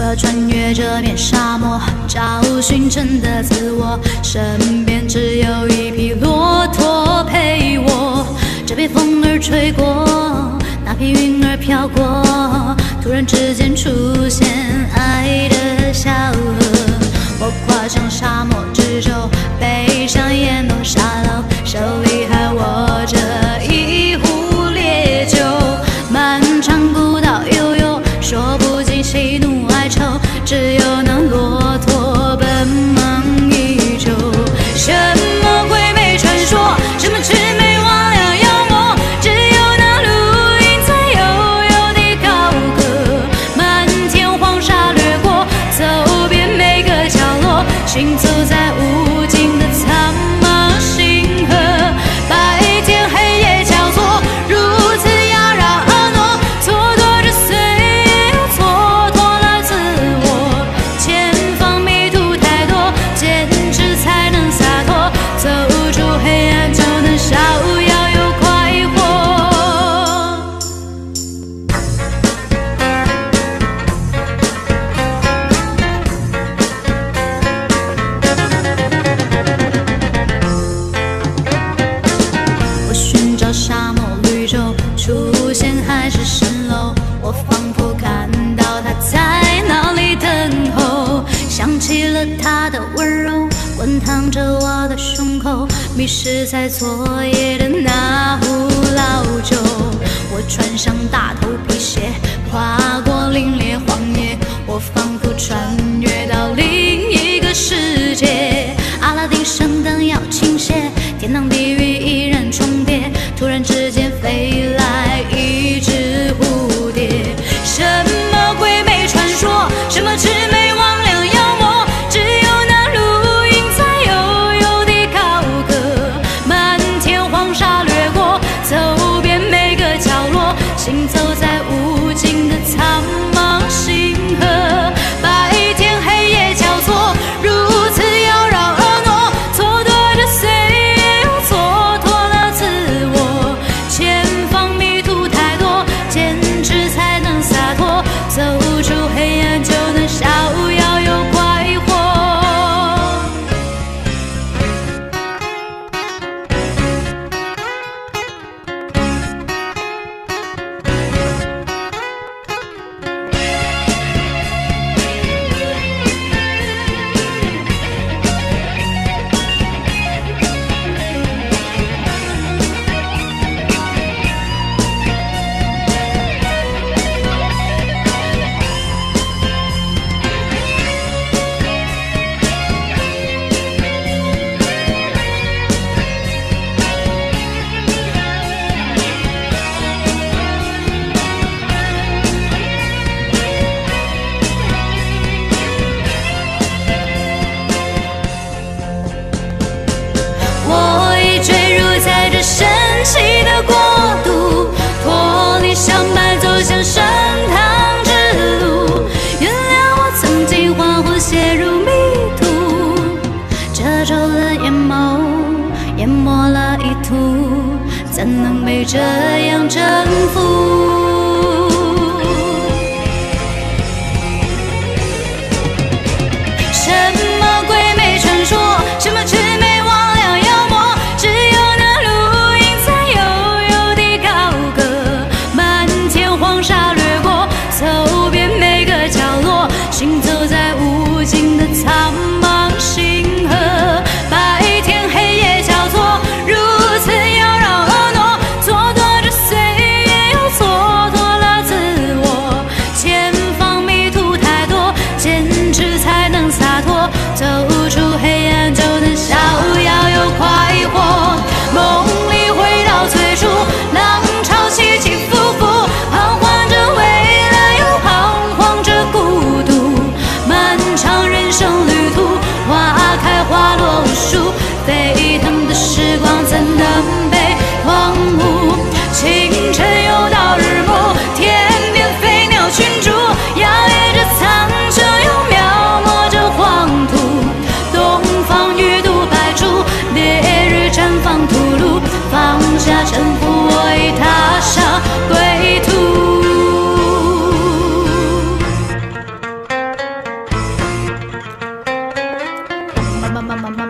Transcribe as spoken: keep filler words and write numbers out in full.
着穿越这片沙漠，找寻真的自我。身边只有一匹骆驼陪我。这片风儿吹过，那片云儿飘过，突然之间出现爱的小河。我跨上沙漠之舟，背上烟笼沙漏，手里还握着一壶烈酒。漫长古道悠悠，说不尽喜怒哀愁，只有那骆驼奔忙一周。什么鬼魅传说，什么魑魅魍魉妖魔，只有那绿荫在悠悠地高歌。漫天黄沙掠过，走遍每个角落，行走在无尽的苍茫星河。白天黑夜交错，如此妖娆婀娜，蹉跎着岁月，又蹉跎了自我。前方迷途太多，坚持才能洒脱，走出黑暗就能逍遥又快活。我寻找沙漠绿洲，出现海市蜃楼，我仿佛看到他在那里等候，想起了他的温柔，滚烫着我的胸口，迷失在昨夜的那壶老酒。我穿上大头皮鞋，跨过凛冽荒野，我仿佛穿越到另一个世界。阿拉丁神灯要倾泻，天堂地狱依然重叠，突然之间飞来一只蝴蝶。什么鬼魅传说，什么魑魅魍魉妖魔，只有那绿荫在悠悠地高歌。漫天黄沙掠过，走遍每个角落，行走在无尽的苍茫星河。白天黑夜交错，如此妖娆婀娜，蹉跎着岁月，又蹉跎了自我。前方迷途太多，坚持才能洒脱，走出黑暗就能逍遥又快活。我已坠入在这神奇的国度，脱离相伴，走向升堂之路。原谅我曾经恍惚陷入迷途，遮住了眼眸，淹没了意图，怎能被这样征服？什么鬼魅传说，什么魑魅魍魉妖魔，只有那绿荫在悠悠地高歌。漫天黄沙掠过，走遍每个角落，行走在无尽的苍茫星河。白天黑夜交错，如此妖娆婀娜，蹉跎着岁月，又蹉么么么么